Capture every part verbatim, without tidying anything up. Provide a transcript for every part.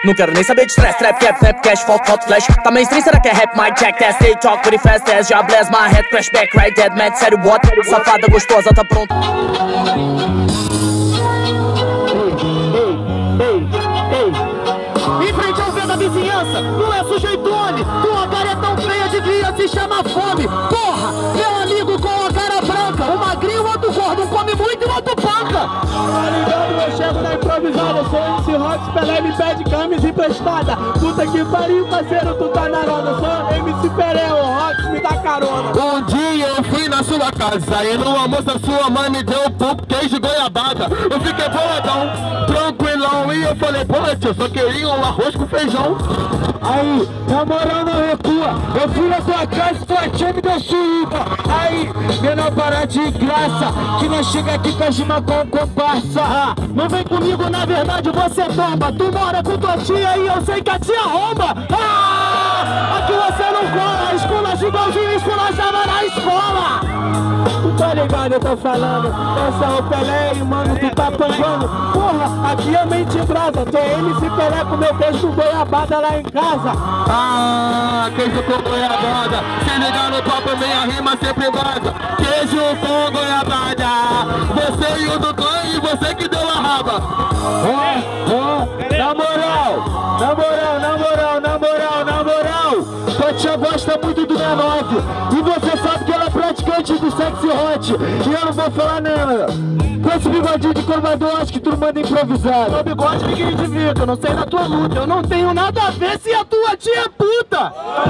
Não quero nem saber de stress, trap, cap, rap, cash, foto, foto, flash. Tá mainstream, será que é rap, mic, check, test, they talk, pretty fast, test, já blast, my head, crash back, right, dead, mad, sério, what? Safada, gostosa, tá pronto. Em frente ao vento da vizinhança, não é sujeito homem. Tua cara é tão feia, devia se chamar fome. Porra, meu amigo com a cara branca. O magrinho, o outro gordo, um come muito e o outro panca. Tá ligado, eu chego na improvisada. Eu sou M C Rox, Pelé me pede camisa emprestada. Puta que pariu, parceiro, tu tá na roda. Eu sou M C Pelé, o Rox me dá carona. Um dia eu fui na sua casa e no almoço a sua mãe me deu um pouco queijo e goiabada. Eu fiquei boladão, tranquilão, e eu falei, pô, tio, só queria um arroz com feijão. Aí, na moral não recua. Eu fui na tua casa e tua tia me deu suíba. Aí, menor para de graça, que nós chega aqui com a gima com comparsa. Ah, não vem comigo, na verdade você tomba. Tu mora com tua tia e eu sei que a tia rouba. Ah, aqui você não cola, esculacha igualzinho esculachava na escola. Tu tá ligado, eu tô falando. Essa é o Pelé e mano, tu tá pangando. Porra, aqui é mente brasa. Tô M C Pelé com meu queijo com goiabada lá em casa. Ah, queijo com goiabada. Se ligar no papo, minha rima sempre vaza. Queijo com goiabada. Você e o do clã e você que deu a raba. Ó, ó, na moral, na moral, na moral, na moral, na moral. Tua tia gosta muito do menor nove. E você sabe que ela é praticante do sexy hot. E eu não vou falar nela. Com esse bigodinho de corbador, acho que tu manda improvisado. Meu bigode ninguém identifica, eu não sei da tua luta. Eu não tenho nada a ver se a tua tia é puta.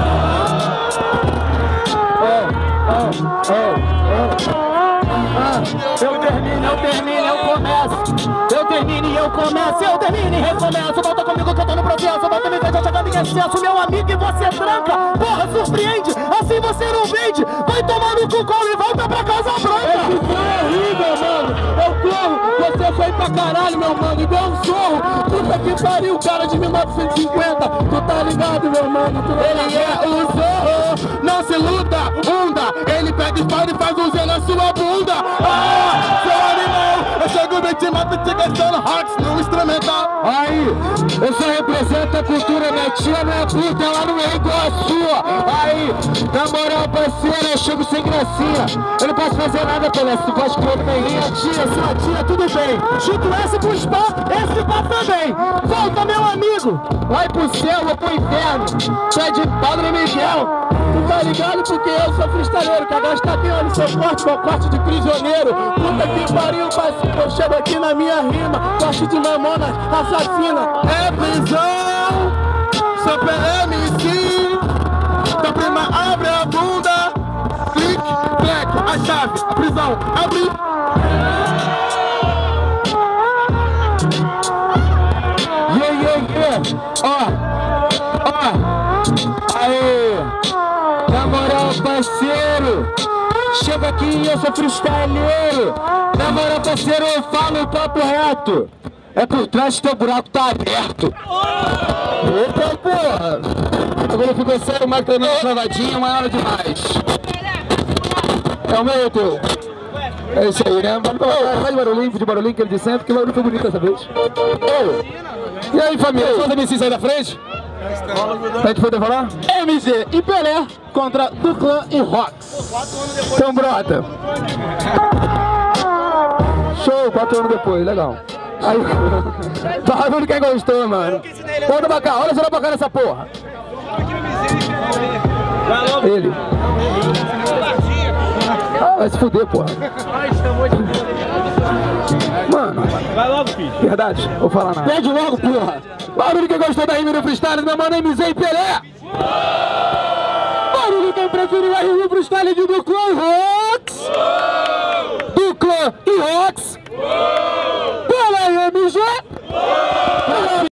Oh, oh, oh, oh. Ah, eu termino, eu termino, eu começo. Eu termino e eu começo, eu termino e recomeço. Volta comigo que eu tô no processo. Volta me veja chegando em excesso. Meu amigo, e você tranca. Porra, surpreende, assim você não vende. Vai tomar no cu e volta pra casa branca. Esse foi horrível, mano. Eu corro, você foi pra caralho, meu mano. E deu um sorro. Puta que pariu, cara de mil novecentos e cinquenta. Tu tá ligado, meu mano? Tu ele é o zorro. Não se luta, bunda. Ele pega espada e faz um Z na sua bunda. Ah, seu animal. Eu chego bem te mato, te gastando Rox no instrumental. Aí, eu só represento a cultura. Minha tia não é puta, ela não é igual a sua. Aí, na moral, parceira, eu chego sem gracinha. Eu não posso fazer nada, Pelé, se tu faz com outro bem. Tia, sua tia, tudo bem. Chuto esse pro spa, esse pá também. Volta, meu amigo. Vai pro céu ou pro inferno. Pé de Padre Miguel. Tu tá ligado porque eu sou freestyleiro. Que gasta tem olho, seu corte, meu corte de prisioneiro. Puta que pariu, parceiro. Eu chego aqui na minha rima. Corte de mamona, assassina. É prisão, sou Pelé M C. Tua prima abre a bunda. Clique, black, a chave, a prisão, abre. Yeah, yeah, yeah. Ó, ó. Aê. Na moral, parceiro. Chega aqui e eu sou freestyleiro. Na moral, parceiro, eu falo o papo reto. É por trás que teu buraco tá aberto. Opa, porra. Agora ficou sério, mas também uma travadinha, uma hora demais. É o meu, teu. É isso aí, né? Faz barulhinho, de barulhinho que ele de sempre, que o barulho foi bonito dessa vez. Ô, e aí, família, só os M Cs aí da frente? A gente pode falar? M Z e Pelé contra Duclan e Rox. Então, brota. Show, quatro anos depois, legal. Aí, barulho quem gostou, mano. Volta pra cá, olha só pra cá nessa porra. Ele. Ah, vai se fuder, porra. Mano, vai logo, filho. Verdade, vou falar nada. Pede logo, porra. Barulho quem gostou da rima do freestyle, meu mano M Z e Pelé. Barulho quem preferiu a rima do freestyle de Duclan e Rox. Duclan e Rox. Pelé e M Z.